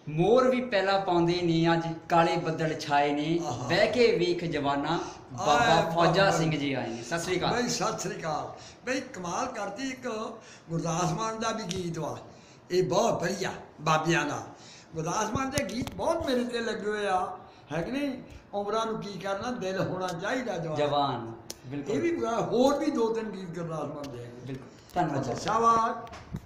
मोर भी पहला पाउंदे ने अज काले बदल छाए ने बह के वेख जवाना बाबा फौजा सिंह जी आए ने। सत श्री अकाल बई, सत श्री अकाल बई। कमाल करती एक गुरदास मान का भी गीत वा, ये बहुत बढ़िया बाबिया का। गुरदास मान के गीत बहुत मेरे ते लगे हुए आ, है कि नहीं। उमरां नूं की करना, दिल होना चाहिए जवान। बिल्कुल, ये भी होर भी 2-3 गीत गुरदास मान दे। बिल्कुल, धन्यवाद। शाबाश।